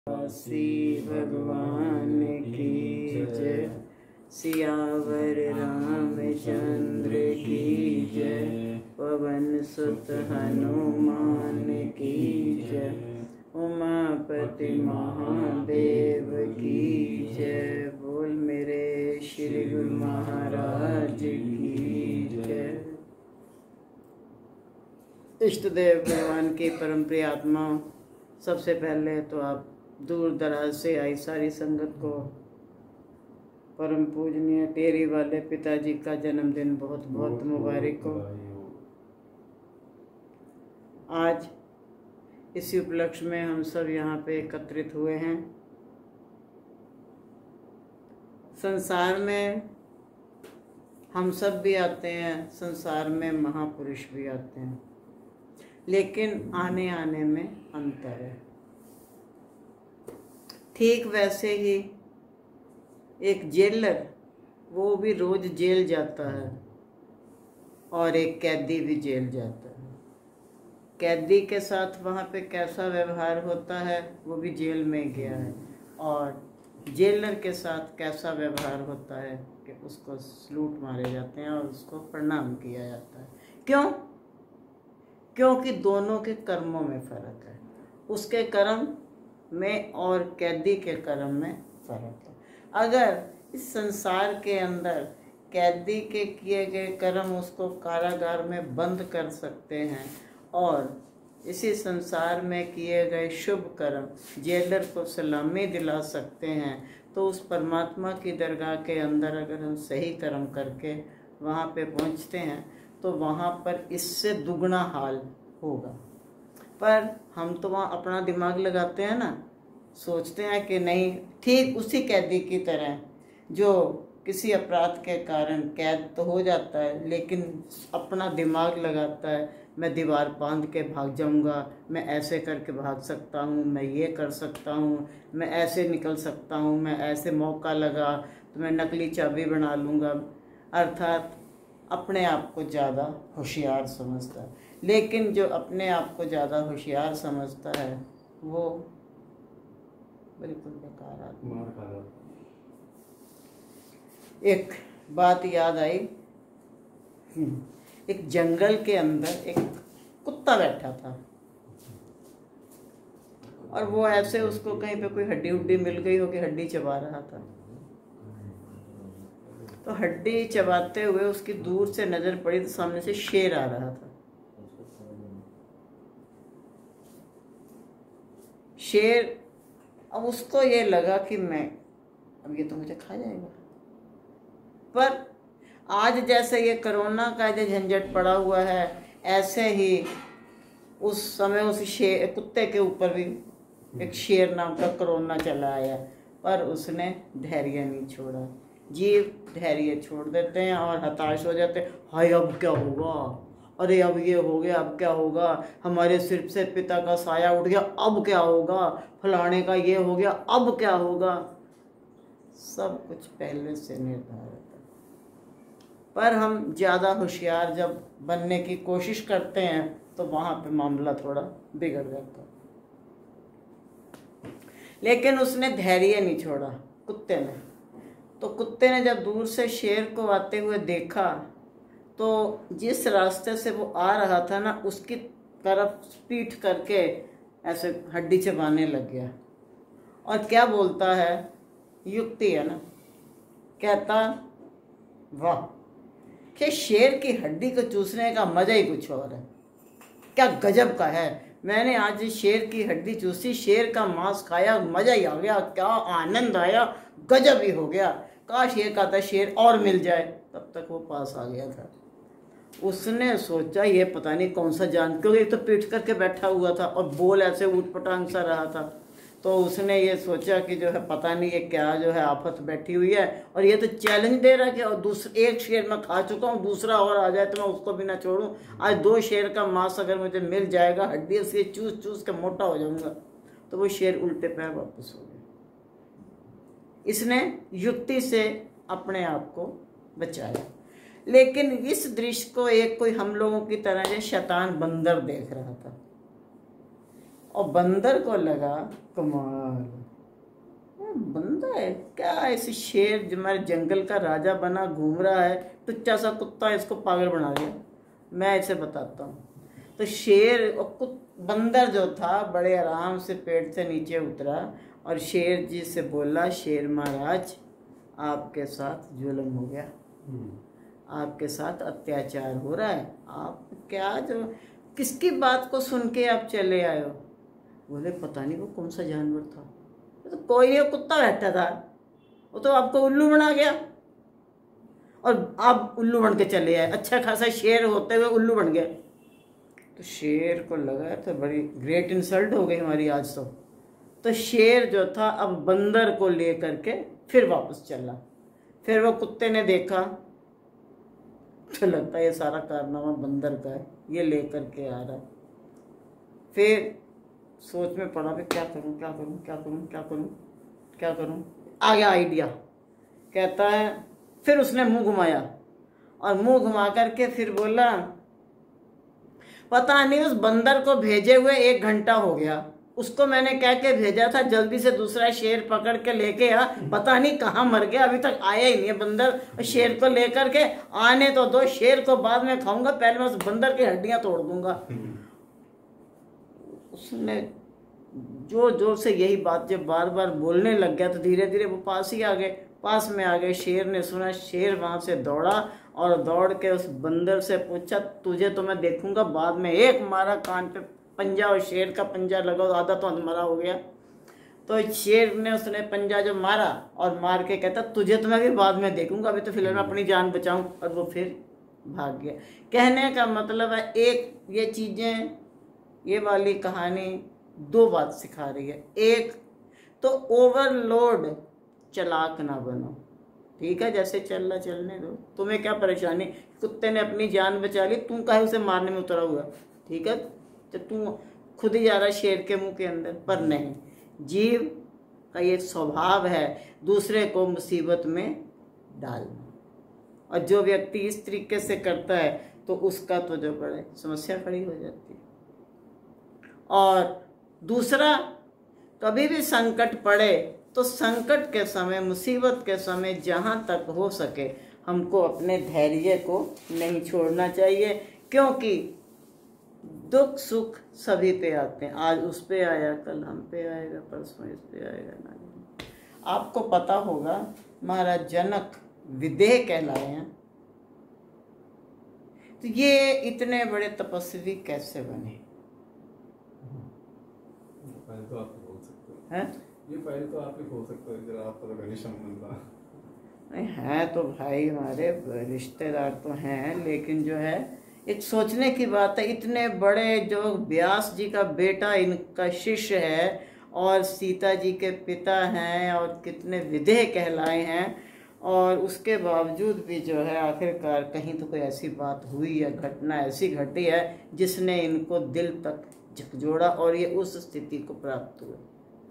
श्री भगवान की जय। सियावर रामचंद्र की जय। पवन सुत हनुमान की जय। उमापति महादेव की जय। बोल मेरे श्री गुरु महाराज की जय। इष्ट देव भगवान की परम प्रिय आत्मा, सबसे पहले तो आप दूर दराज से आई सारी संगत को परम पूजनीय टेरी वाले पिताजी का जन्मदिन बहुत बहुत मुबारक हो। आज इसी उपलक्ष्य में हम सब यहाँ पे एकत्रित हुए हैं। संसार में हम सब भी आते हैं, संसार में महापुरुष भी आते हैं, लेकिन आने आने में अंतर है। ठीक वैसे ही एक जेलर, वो भी रोज जेल जाता है, और एक कैदी भी जेल जाता है। कैदी के साथ वहाँ पे कैसा व्यवहार होता है, वो भी जेल में गया है, और जेलर के साथ कैसा व्यवहार होता है कि उसको सलूट मारे जाते हैं और उसको प्रणाम किया जाता है। क्यों? क्योंकि दोनों के कर्मों में फर्क है। उसके कर्म में और कैदी के कर्म में फर्क है। अगर इस संसार के अंदर कैदी के किए गए कर्म उसको कारागार में बंद कर सकते हैं, और इसी संसार में किए गए शुभ कर्म जेलर को सलामी दिला सकते हैं, तो उस परमात्मा की दरगाह के अंदर अगर हम सही कर्म करके वहाँ पे पहुँचते हैं तो वहाँ पर इससे दुगना हाल होगा। पर हम तो वहाँ अपना दिमाग लगाते हैं ना, सोचते हैं कि नहीं, ठीक उसी कैदी की तरह जो किसी अपराध के कारण कैद तो हो जाता है, लेकिन अपना दिमाग लगाता है, मैं दीवार बांध के भाग जाऊंगा, मैं ऐसे करके भाग सकता हूँ, मैं ये कर सकता हूँ, मैं ऐसे निकल सकता हूँ, मैं ऐसे मौका लगा तो मैं नकली चाबी बना लूँगा। अर्थात अपने आप को ज़्यादा होशियार समझता है। लेकिन जो अपने आप को ज़्यादा होशियार समझता है वो बिल्कुल बेकार आदमी। एक बात याद आई, एक जंगल के अंदर एक कुत्ता बैठा था, और वो ऐसे उसको कहीं पे कोई हड्डी उड्डी मिल गई हो कि हड्डी चबा रहा था। तो हड्डी चबाते हुए उसकी दूर से नजर पड़ी तो सामने से शेर आ रहा था। शेर, अब उसको ये लगा कि मैं अब ये तो मुझे खा जाएगा। पर आज जैसे ये कोरोना का जो झंझट पड़ा हुआ है, ऐसे ही उस समय उस कुत्ते के ऊपर भी एक शेर नाम का कोरोना चला आया, पर उसने धैर्य नहीं छोड़ा। जीव धैर्य छोड़ देते हैं और हताश हो जाते हैं। हाय अब क्या होगा, अरे अब ये हो गया, अब क्या होगा, हमारे सिर से पिता का साया उठ गया, अब क्या होगा, फलाने का ये हो गया, अब क्या होगा। सब कुछ पहले से निर्धारित है। पर हम ज़्यादा होशियार जब बनने की कोशिश करते हैं तो वहाँ पे मामला थोड़ा बिगड़ जाता है। लेकिन उसने धैर्य नहीं छोड़ा कुत्ते ने। तो कुत्ते ने जब दूर से शेर को आते हुए देखा तो जिस रास्ते से वो आ रहा था ना, उसकी तरफ पीठ करके ऐसे हड्डी चबाने लग गया। और क्या बोलता है, युक्ति है ना, कहता वाह, कि शेर की हड्डी को चूसने का मजा ही कुछ और है, क्या गजब का है। मैंने आज शेर की हड्डी चूसी, शेर का मांस खाया, मजा ही आ गया, क्या आनंद आया, गजब ही हो गया। काश ये कहता शेर और मिल जाए। तब तक वो पास आ गया था। उसने सोचा ये पता नहीं कौन सा जान, क्योंकि तो पीठ करके बैठा हुआ था और बोल ऐसे ऊट पटांग सा रहा था। तो उसने ये सोचा कि जो है पता नहीं ये क्या जो है आफत बैठी हुई है, और ये तो चैलेंज दे रहा है कि और एक शेर मैं खा चुका हूँ, दूसरा और आ जाए तो मैं उसको भी ना छोड़ूं। आज 2 शेर का मांस अगर मुझे मिल जाएगा, हड्डी उसकी चूस चूस के मोटा हो जाऊंगा। तो वो शेर उल्टे पैर वापस हो गया। इसने युक्ति से अपने आप को बचाया। लेकिन इस दृश्य को एक कोई हम लोगों की तरह जो शैतान बंदर देख रहा था और बंदर को लगा कमाल, बंदा है क्या, ऐसे शेर जो हमारे जंगल का राजा बना घूम रहा है, टुच्चा सा कुत्ता इसको पागल बना दिया। मैं इसे बताता हूँ। तो शेर और बंदर जो था बड़े आराम से पेड़ से नीचे उतरा और शेर जी से बोला, शेर महाराज आपके साथ जुल्म हो गया, आपके साथ अत्याचार हो रहा है, आप क्या जो किसकी बात को सुन के आप चले आए हो? बोले पता नहीं वो कौन सा जानवर था, तो कोई नहीं, कुत्ता बैठा था, वो तो आपको उल्लू बना गया और आप उल्लू बन के चले आए, अच्छा खासा शेर होते हुए उल्लू बन गया। तो शेर को लगा तो बड़ी ग्रेट इंसल्ट हो गई हमारी आज तो शेर जो था अब बंदर को ले करके फिर वापस चला। फिर वो कुत्ते ने देखा तो लगता है ये सारा कारनामा बंदर का है, ये ले करके आ रहा है। फिर सोच में पड़ा कि क्या करूं क्या करूं क्या करूं क्या करूं क्या करूं, आ गया आइडिया। कहता है, फिर उसने मुंह घुमाया और मुंह घुमा करके फिर बोला, पता नहीं उस बंदर को भेजे हुए 1 घंटा हो गया, उसको मैंने कह के भेजा था जल्दी से दूसरा शेर पकड़ के लेके आ, पता नहीं कहाँ मर गया, अभी तक आया ही नहीं है बंदर। शेर को लेकर के आने तो दो, शेर को बाद में खाऊंगा, पहले मैं उस बंदर की हड्डियां तोड़ दूंगा। उसने जोर जोर से यही बात जब बार बार बोलने लग गया तो धीरे धीरे वो पास में आ गए। शेर ने सुना, शेर वहां से दौड़ा और दौड़ के उस बंदर से पूछा, तुझे तो मैं देखूंगा बाद में। एक मारा कान पे पंजा और शेर का पंजा लगा, आधा तो मरा हो गया। तो शेर ने उसने पंजा जो मारा और मार के कहता, तुझे तो मैं भी बाद में देखूंगा, अभी तो फिलहाल मैं अपनी जान बचाऊं, और वो फिर भाग गया। कहने का मतलब है एक ये चीजें, ये वाली कहानी 2 बात सिखा रही है। एक तो ओवरलोड चालाक ना बनो, ठीक है, जैसे चल रहा चलने दो, तुम्हें क्या परेशानी, कुत्ते ने अपनी जान बचा ली, तू काहे उसे मारने में उतरा हुआ, ठीक है, तो तू खुद ही जा रहा शेर के मुंह के अंदर। पर नहीं, जीव का ये स्वभाव है दूसरे को मुसीबत में डालना, और जो व्यक्ति इस तरीके से करता है तो उसका तो जो बड़े समस्या खड़ी हो जाती है। और दूसरा, कभी भी संकट पड़े तो संकट के समय, मुसीबत के समय जहाँ तक हो सके हमको अपने धैर्य को नहीं छोड़ना चाहिए, क्योंकि दुख सुख सभी पे आते हैं। आज उस पे आया, कल हम पे आएगा, परसों इस पे आएगा ना। आपको पता होगा महाराज जनक विदेह कहलाए हैं, तो ये इतने बड़े तपस्वी कैसे बने? तो आप बोल सकते हैं ये फाइल तो आप ही खोल सकते हो, जरा आपका तो घनिष्ठ संबंध था। नहीं है तो भाई हमारे रिश्तेदार तो हैं, लेकिन जो है एक सोचने की बात है, इतने बड़े जो व्यास जी का बेटा इनका शिष्य है और सीता जी के पिता हैं और कितने विदेह कहलाए हैं, और उसके बावजूद भी जो है आखिरकार कहीं तो कोई ऐसी बात हुई या घटना ऐसी घटी है जिसने इनको दिल तक झकझोड़ा और ये उस स्थिति को प्राप्त हुए।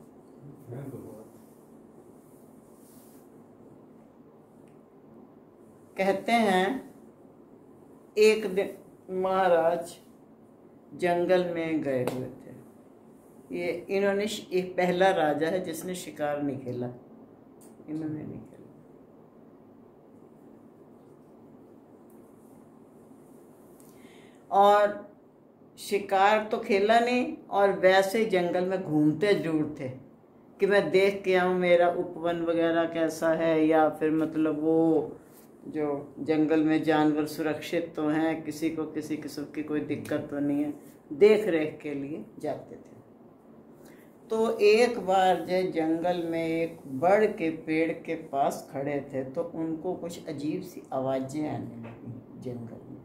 कहते हैं एक दिन महाराज जंगल में गए हुए थे। ये इन्होंने एक पहला राजा है जिसने शिकार नहीं खेला, इन्होंने नहीं खेला। और शिकार तो खेला नहीं, और वैसे जंगल में घूमते जरूर थे कि मैं देख के आऊँ मेरा उपवन वगैरह कैसा है, या फिर मतलब वो जो जंगल में जानवर सुरक्षित तो हैं, किसी को किसी किस्म की कोई दिक्कत तो नहीं है, देख रेख के लिए जाते थे। तो एक बार जो जंगल में एक बड़ के पेड़ के पास खड़े थे तो उनको कुछ अजीब सी आवाज़ें आने लगी जंगल में।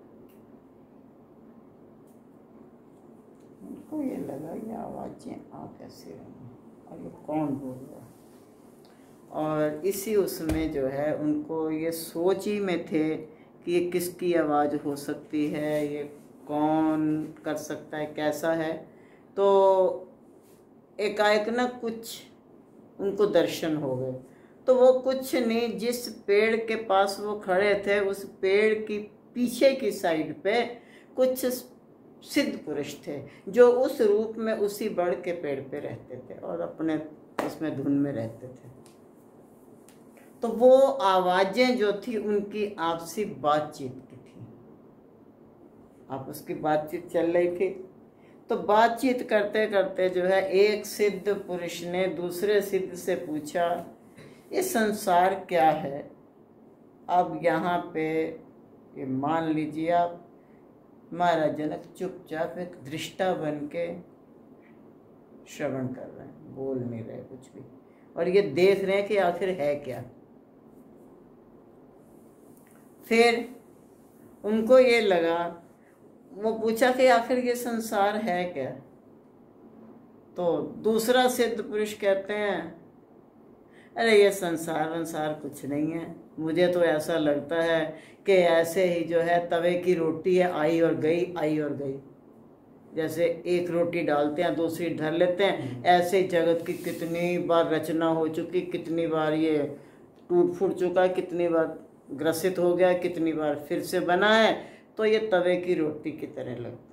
उनको ये लगा ये आवाज़ें आ कैसे रही और ये कौन बोल रहा है, और इसी उसमें जो है उनको ये सोच ही में थे कि ये किसकी आवाज़ हो सकती है, ये कौन कर सकता है, कैसा है। तो एकाएक ना कुछ उनको दर्शन हो गए। तो वो कुछ नहीं, जिस पेड़ के पास वो खड़े थे उस पेड़ की पीछे की साइड पे कुछ सिद्ध पुरुष थे जो उस रूप में उसी बड़ के पेड़ पे रहते थे और अपने इसमें धुन में रहते थे। तो वो आवाजें जो थी उनकी आपसी बातचीत की थी, आपस की बातचीत चल रही थी। तो बातचीत करते करते जो है एक सिद्ध पुरुष ने दूसरे सिद्ध से पूछा, ये संसार क्या है? अब यहाँ पे ये मान लीजिए आप महाराज जनक चुपचाप एक दृष्टा बन के श्रवण कर रहे हैं, बोल नहीं रहे कुछ भी, और ये देख रहे हैं कि आखिर है क्या। फिर उनको ये लगा, वो पूछा कि आखिर ये संसार है क्या? तो दूसरा सिद्ध पुरुष कहते हैं, अरे ये संसार कुछ नहीं है, मुझे तो ऐसा लगता है कि ऐसे ही जो है तवे की रोटी है, आई और गई, आई और गई। जैसे एक रोटी डालते हैं दूसरी धर लेते हैं, ऐसे जगत की कितनी बार रचना हो चुकी, कितनी बार ये टूट फूट चुका है, कितनी बार ग्रसित हो गया, कितनी बार फिर से बना है, तो ये तवे की रोटी की तरह लगता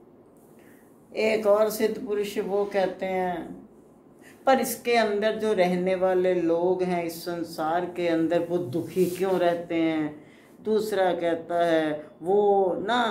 है। एक और सिद्ध पुरुष वो कहते हैं, पर इसके अंदर जो रहने वाले लोग हैं इस संसार के अंदर, वो दुखी क्यों रहते हैं? दूसरा कहता है वो ना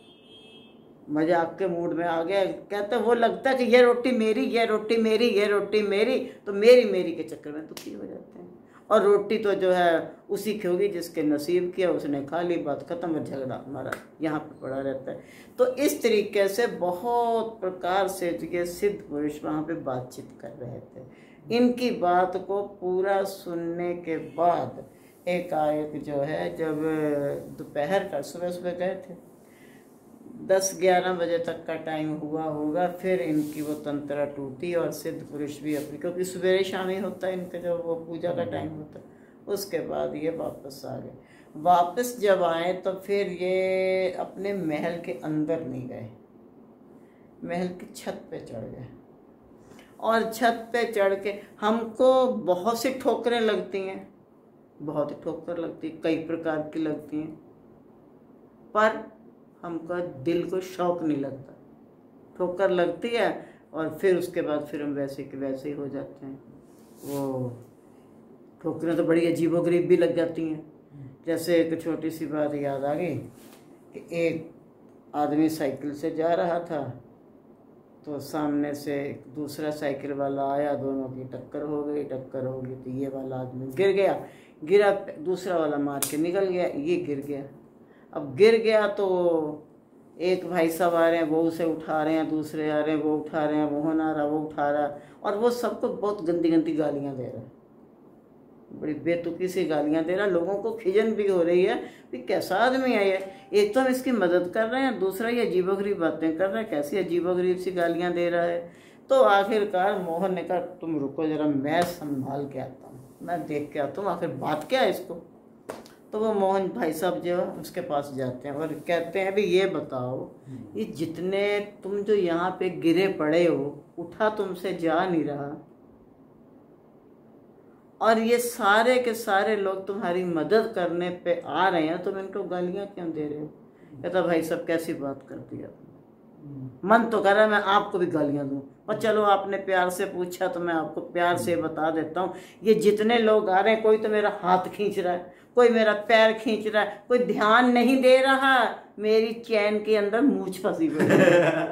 मजाक के मूड में आ गया, कहता है वो लगता है कि ये रोटी मेरी, ये रोटी मेरी, ये रोटी मेरी, तो मेरी मेरी के चक्कर में दुखी हो जाते हैं। और रोटी तो जो है उसी की होगी जिसके नसीब किया, उसने खा ली, बात खत्म, और झगड़ा हमारा यहाँ पे पड़ा रहता है। तो इस तरीके से बहुत प्रकार से ये सिद्ध पुरुष वहाँ पे बातचीत कर रहे थे। इनकी बात को पूरा सुनने के बाद एकाएक जो है, जब दोपहर का, सुबह गए थे, 10-11 बजे तक का टाइम हुआ होगा, फिर इनकी वो तंत्रा टूटी और सिद्ध पुरुष भी अपनी, क्योंकि सवेरे शाम ही होता है इनका जब वो पूजा का टाइम होता है, उसके बाद ये वापस आ गए। वापस जब आए तो फिर ये अपने महल के अंदर नहीं गए, महल की छत पे चढ़ गए, और छत पे चढ़ के हमको बहुत सी ठोकरें लगती हैं, बहुत ही ठोकर लगती है, कई प्रकार की लगती हैं, पर हमका दिल को शौक नहीं लगता। ठोकर लगती है और फिर उसके बाद फिर हम वैसे के वैसे ही हो जाते हैं। वो ठोकरें तो बड़ी अजीबोगरीब भी लग जाती हैं। जैसे एक छोटी सी बात याद आ गई कि एक आदमी साइकिल से जा रहा था, तो सामने से एक दूसरा साइकिल वाला आया, दोनों की टक्कर हो गई तो ये वाला आदमी गिर गया, गिरा, दूसरा वाला मार के निकल गया, ये गिर गया। अब गिर गया तो एक भाई साहब आ रहे हैं, वो उसे उठा रहे हैं, दूसरे आ रहे हैं, वो उठा रहे हैं, मोहन आ रहा, वो उठा रहा, और वो सबको बहुत गंदी गंदी गालियां दे रहा है, बड़ी बेतुकी सी गालियां दे रहा है। लोगों को खिजन भी हो रही है कि कैसा आदमी है ये, एक तो हम इसकी मदद कर रहे हैं, दूसरा ये अजीबोगरीब बातें कर रहा है, कैसी अजीबोगरीब सी गालियां दे रहा है। तो आखिरकार मोहन ने कहा, तुम रुको जरा, मैं संभाल के आता हूँ, मैं देख के आता हूँ आखिर बात क्या है इसको। तो वो मोहन भाई साहब जो उसके पास जाते हैं और कहते हैं, भी ये बताओ, ये जितने तुम जो यहाँ पे गिरे पड़े हो, उठा तुमसे जा नहीं रहा, और ये सारे के सारे लोग तुम्हारी मदद करने पे आ रहे हैं, तुम इनको गालियाँ क्यों दे रहे हो? कहता भाई साहब कैसी बात कर दी आपने, मन तो कर रहा है मैं आपको भी गालियाँ दूँ, और चलो आपने प्यार से पूछा तो मैं आपको प्यार से बता देता हूँ, ये जितने लोग आ रहे हैं, कोई तो मेरा हाथ खींच रहा है, कोई मेरा पैर खींच रहा है, कोई ध्यान नहीं दे रहा, मेरी चैन के अंदर मूंछ फंसी हुई है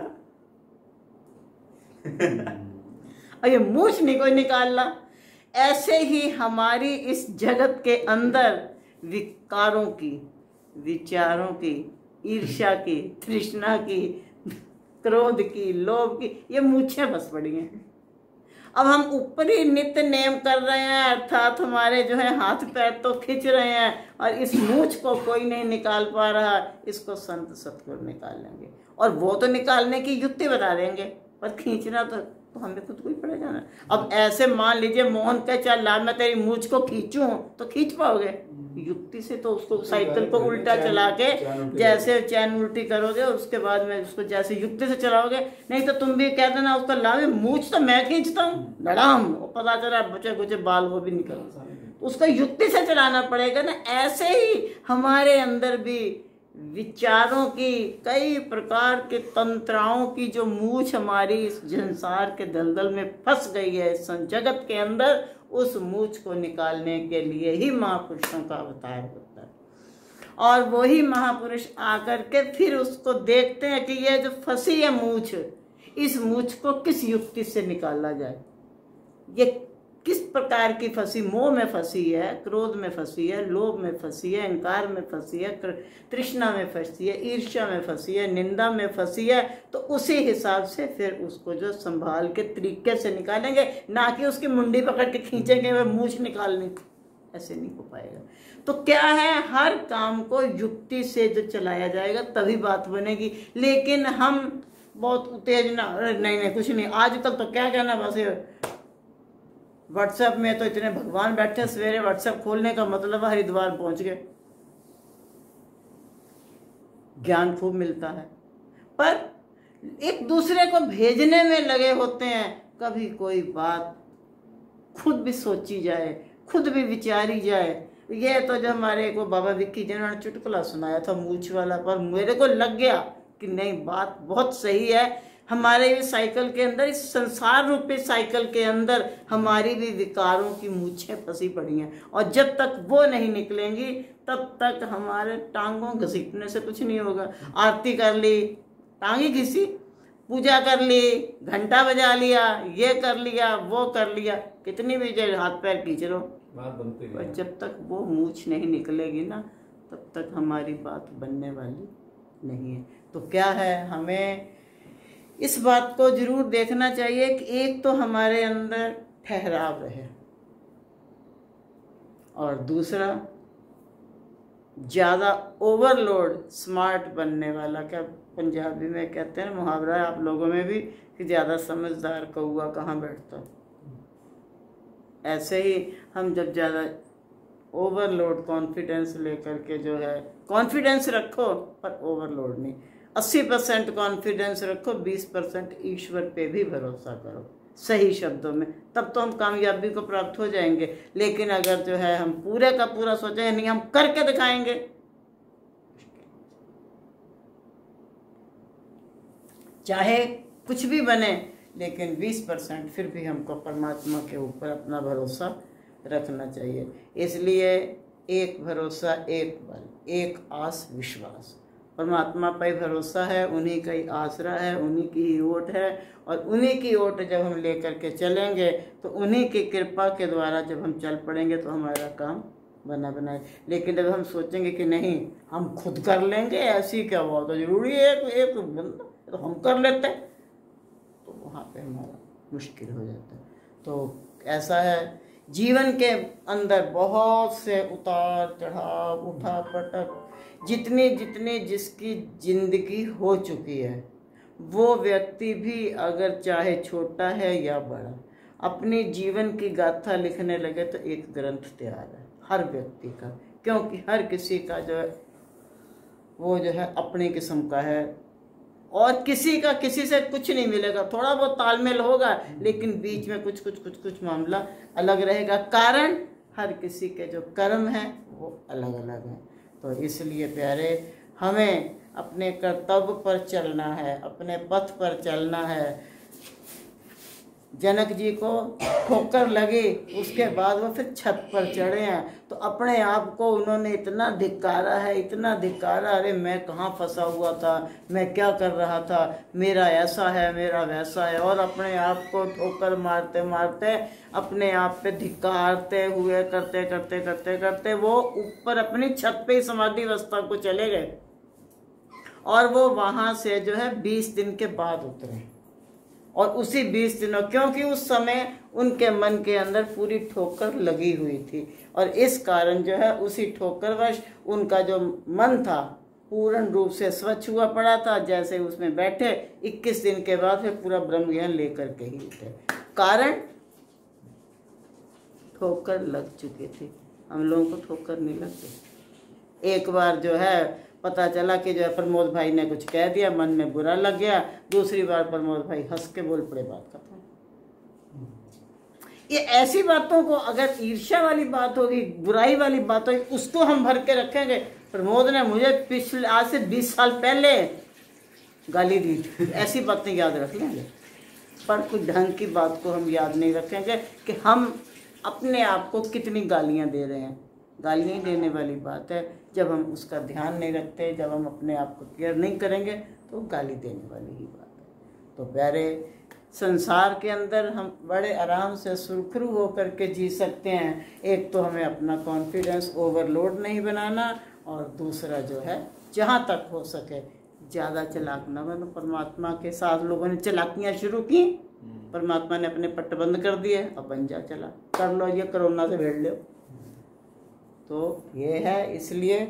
और ये मूंछ नहीं कोई निकाल रहा। ऐसे ही हमारी इस जगत के अंदर विकारों की, विचारों की, ईर्ष्या की, तृष्णा की, क्रोध की, लोभ की, ये मूंछें फंस पड़ी हैं। अब हम ऊपरी नित्य नेम कर रहे हैं, अर्थात हमारे जो है हाथ पैर तो खींच रहे हैं, और इस मूंछ को कोई नहीं निकाल पा रहा, इसको संत सतगुरु निकाल लेंगे, और वो तो निकालने की युक्ति बता देंगे, पर खींचना तो हमें खुद को ही पड़ेगा ना। अब ऐसे मान लीजिए मोहन कह, चल ला मैं तेरी मूंछ को खींचूं, तो खींच पाओगे? युक्ति से तो उसको साइकिल को उल्टा चला के जैसे चैन उल्टी करोगे, उसके बाद में उसको जैसे युक्ति से चलाओगे, नहीं तो तुम भी कह देना उसको, ला मूंछ तो मैं खींचता हूँ, लड़ाम, पता चला बचे कुछ बाल वो भी निकल, उसको युक्ति से चलाना पड़ेगा ना। ऐसे ही हमारे अंदर भी विचारों की, कई प्रकार के तंत्राओं की जो मूछ हमारी इस संसार के दलदल में फंस गई है, इस जगत के अंदर, उस मूछ को निकालने के लिए ही महापुरुषों का अवतार होता है। और वही महापुरुष आकर के फिर उसको देखते हैं कि ये जो फंसी है मूछ, इस मूछ को किस युक्ति से निकाला जाए। ये किस प्रकार की फंसी, मोह में फंसी है, क्रोध में फंसी है, लोभ में फंसी है, अहंकार में फंसी है, तृष्णा में फंसी है, ईर्ष्या में फंसी है, निंदा में फंसी है। तो उसी हिसाब से फिर उसको जो संभाल के तरीके से निकालेंगे, ना कि उसकी मुंडी पकड़ के खींचेंगे वह मूछ निकालने, ऐसे नहीं हो पाएगा। तो क्या है, हर काम को युक्ति से जो चलाया जाएगा तभी बात बनेगी। लेकिन हम बहुत उत्तेजना, नहीं कुछ नहीं, आजकल तो क्या कहना, बस व्हाट्सएप में तो इतने भगवान बैठे, सवेरे व्हाट्सएप खोलने का मतलब हरिद्वार पहुंच गए, ज्ञान खूब मिलता है, पर एक दूसरे को भेजने में लगे होते हैं। कभी कोई बात खुद भी सोची जाए, खुद भी विचारी जाए। ये तो जो हमारे को बाबा विक्की जिन्होंने चुटकुला सुनाया था मूछ वाला, पर मेरे को लग गया कि नहीं, बात बहुत सही है। हमारे इस साइकिल के अंदर, इस संसार रूपी साइकिल के अंदर हमारी भी विकारों की मूछें फंसी पड़ी हैं, और जब तक वो नहीं निकलेंगी तब तक हमारे टांगों घसीटने से कुछ नहीं होगा। आरती कर ली, टांगी घिसी, पूजा कर ली, घंटा बजा लिया, ये कर लिया, वो कर लिया, कितनी भी देर हाथ पैर खींच लो, बात बनती है। पर जब तक वो मूछ नहीं निकलेगी ना, तब तक हमारी बात बनने वाली नहीं है। तो क्या है, हमें इस बात को जरूर देखना चाहिए कि एक तो हमारे अंदर ठहराव रहे, और दूसरा ज़्यादा ओवरलोड स्मार्ट बनने वाला, क्या पंजाबी में कहते हैं मुहावरा है आप लोगों में भी, कि ज़्यादा समझदार कौआ कहाँ बैठता। ऐसे ही हम जब ज़्यादा ओवरलोड कॉन्फिडेंस लेकर के जो है, कॉन्फिडेंस रखो पर ओवरलोड नहीं, 80% कॉन्फिडेंस रखो, 20% ईश्वर पे भी भरोसा करो, सही शब्दों में, तब तो हम कामयाबी को प्राप्त हो जाएंगे। लेकिन अगर जो है हम पूरे का पूरा सोचेंगे नहीं, हम करके दिखाएंगे, चाहे कुछ भी बने, लेकिन 20% फिर भी हमको परमात्मा के ऊपर अपना भरोसा रखना चाहिए। इसलिए एक भरोसा, एक बल, एक आस विश्वास, परमात्मा पर भरोसा है, उन्हीं का ही आसरा है, उन्हीं की ही ओट है, और उन्हीं की ओट जब हम लेकर के चलेंगे तो उन्हीं की कृपा के द्वारा जब हम चल पड़ेंगे तो हमारा काम बना बनाए। लेकिन जब हम सोचेंगे कि नहीं हम खुद कर लेंगे, ऐसी क्या बात है, जरूरी है एक बंदा तो हम कर लेते हैं, तो वहाँ पे हमारा मुश्किल हो जाता है। तो ऐसा है, जीवन के अंदर बहुत से उतार चढ़ाव, उठा पटक, जितनी जितनी जिसकी जिंदगी हो चुकी है, वो व्यक्ति भी अगर चाहे छोटा है या बड़ा, अपनी जीवन की गाथा लिखने लगे तो एक ग्रंथ तैयार है हर व्यक्ति का। क्योंकि हर किसी का जो है वो जो है अपनी किस्म का है, और किसी का किसी से कुछ नहीं मिलेगा। थोड़ा बहुत तालमेल होगा, लेकिन बीच में कुछ मामला अलग रहेगा। कारण हर किसी के जो कर्म हैं वो अलग अलग हैं। तो इसलिए प्यारे, हमें अपने कर्तव्य पर चलना है, अपने पथ पर चलना है। जनक जी को ठोकर लगी, उसके बाद वो फिर छत पर चढ़े हैं, तो अपने आप को उन्होंने इतना धिक्कारा है, इतना धिक्कारा, अरे मैं कहाँ फंसा हुआ था, मैं क्या कर रहा था, मेरा ऐसा है, मेरा वैसा है, और अपने आप को ठोकर मारते मारते, अपने आप पे धिक्कारते हुए, करते करते करते करते वो ऊपर अपनी छत पे ही समाधि अवस्था को चले गए। और वो वहाँ से जो है 20 दिन के बाद उतरे, और उसी 20 दिनों, क्योंकि उस समय उनके मन के अंदर पूरी ठोकर लगी हुई थी, और इस कारण जो है उसी ठोकरवश उनका जो मन था पूर्ण रूप से स्वच्छ हुआ पड़ा था। जैसे उसमें बैठे 21 दिन के बाद फिर पूरा ब्रह्म ज्ञान लेकर के ही उठे। कारण ठोकर लग चुकी थी। हम लोगों को ठोकर नहीं लगती। एक बार जो है पता चला कि जो है प्रमोद भाई ने कुछ कह दिया, मन में बुरा लग गया। दूसरी बार प्रमोद भाई हंस के बोल पड़े, बात खत्म। ये ऐसी बातों को, अगर ईर्ष्या वाली बात होगी, बुराई वाली बात होगी, उसको हम भर के रखेंगे प्रमोद ने मुझे पिछले आज से 20 साल पहले गाली दी थी। ऐसी बातें याद रख लेंगे, पर कुछ ढंग की बात को हम याद नहीं रखेंगे कि हम अपने आप को कितनी गालियां दे रहे हैं। गालियां ही देने वाली बात है। जब हम उसका ध्यान नहीं रखते, जब हम अपने आप को केयर नहीं करेंगे तो गाली देने वाली ही बात है। तो प्यारे, संसार के अंदर हम बड़े आराम से सुरखरू होकर के जी सकते हैं। एक तो हमें अपना कॉन्फिडेंस ओवरलोड नहीं बनाना, और दूसरा जो है जहाँ तक हो सके ज़्यादा चालाक न बनो। परमात्मा के साथ लोगों ने चालाकियाँ शुरू की, परमात्मा ने अपने पट्ट बंद कर दिए, अब बन जा चला, कर लो, ये कोरोना से भिड़ लो। तो ये है, इसलिए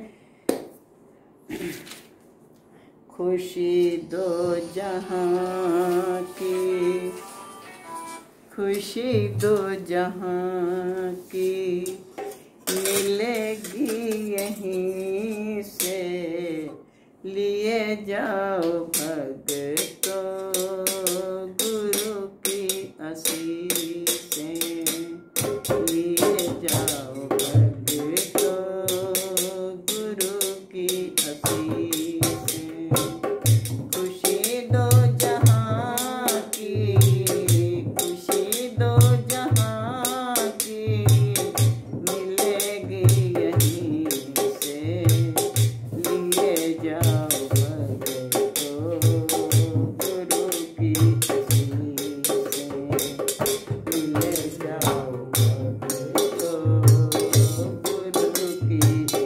खुशी दो जहां की, खुशी दो जहां की मिलेगी यहीं से, लिए जाओ भक्तों गुरु की आशीषें, लिए जाओ भक्तों गुरु की आशीषें। खुशी दो जहां की, खुशी दो जहां की मिलेगी यहीं से, लिए जाओ भक्तों गुरु की आशीषें, लिए जाओ भक्तों गुरु की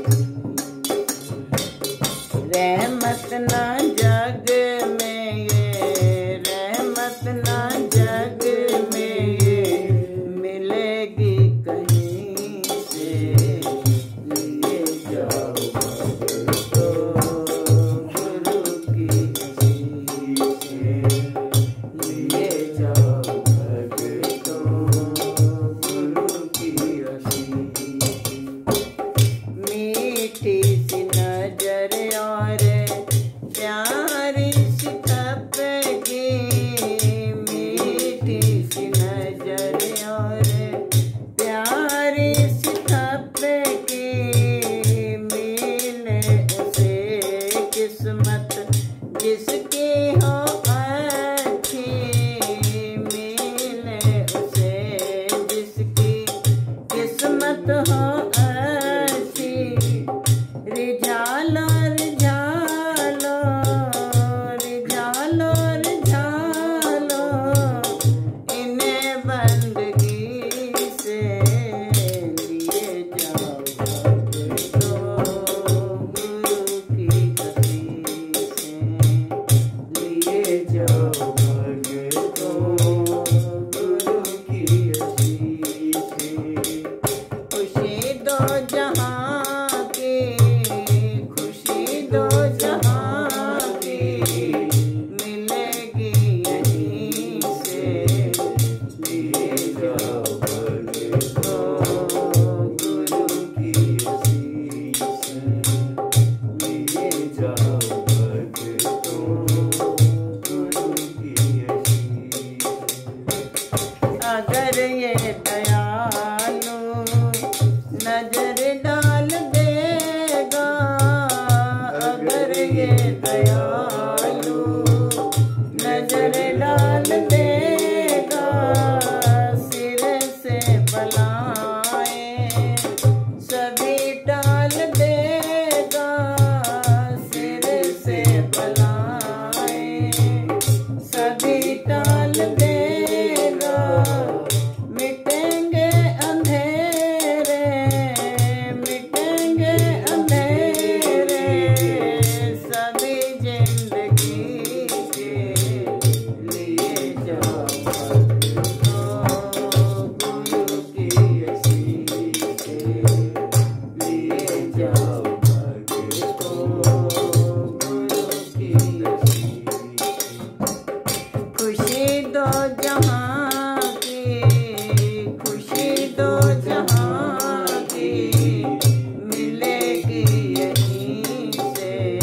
आशीषें। रहमत ना जग में ये, रहमत ना जग में ये मिलेगी कहीं से, लिए जाओ भक्तों गुरु की आशीषें, लिए जाओ भक्तों गुरु की आशीषें। मीठी सी नजर और प्यारी सी थपकी, मीठी सी नजर और प्यारी सी थपकी, मिले उसे किस्मत जिसकी हो अच्छी, मिले उसे जिसकी किस्मत हो अच्छी। रिझालो रिझालो रिझालो रिझालो इन्हें बंदगी से, लिए जाओ भक्तों गुरु की आशीषें, लिए जाओ भक्तों गुरु की आशीषें। खुशी दो जहां की, खुशी दो जहां की मिलेगी यहीं से, लिए जाओ भक्तों गुरु की आशीषें, लिए जाओ भक्तों गुरु की आशीषें। अगर ये दयालु नजर डाल देगा, अगर ये दयालु नजर डाल देगा, सिर से बलाएं सभी टाल देगा, सिर से बलाएं सभी टाल देगा। मिटेंगे अंधेरे, मिटेंगे अंधेरे सभी जिंदगी के, लिए जाओ भक्तों गुरु की आशीषें, लिए जाओ भक्तों गुरु की आशीषें। खुशी दो जहां की, खुशी दो जहां की मिलेगी यहीं से,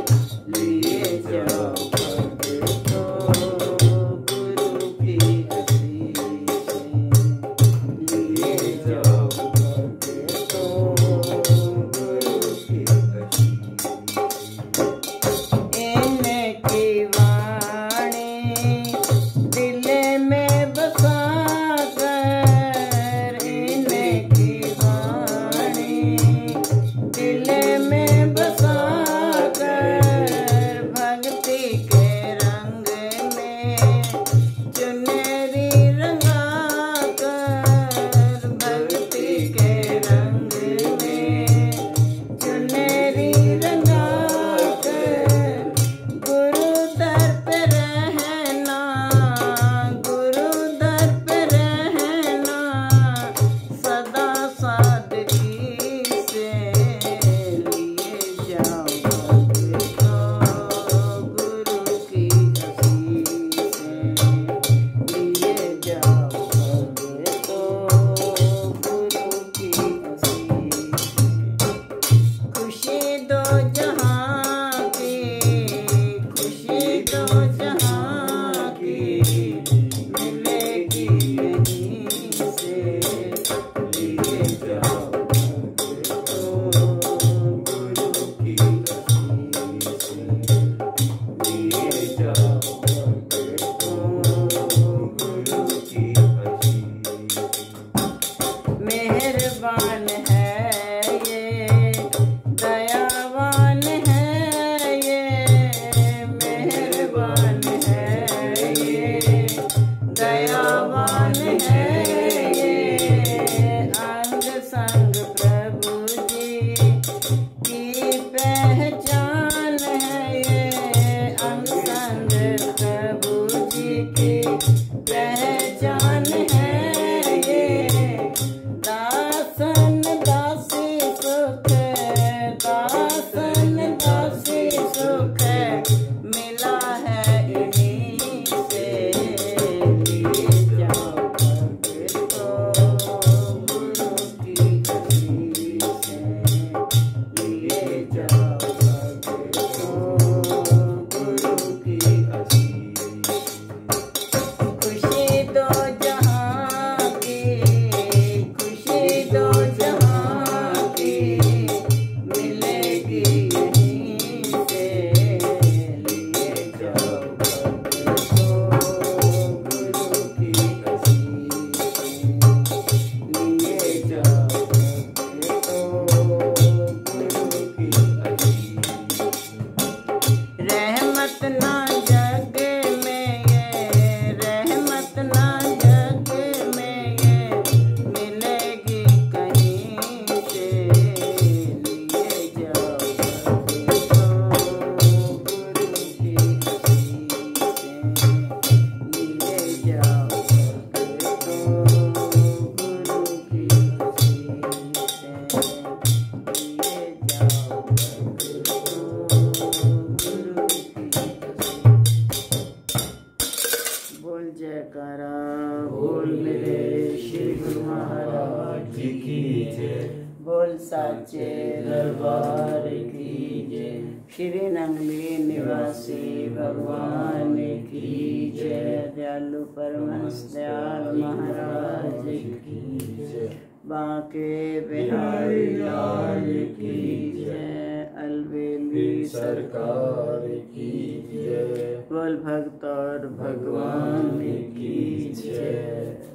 लिए जाओ भक्तों गुरु की आशीषें, लिए जाओ भक्तों गुरु की आशीषें। बोल जयकारा बोल मेरे श्री गुरु महाराज जी की जय। बोल साचे दरबार की जय। श्री नंगली निवासी भगवान की जय। दयालु परमहंस दयाल महाराज की जय। बांके बिहारी लाल की जय। अलबेली सरकार की जय। बोल भक्त और भगवान की जय।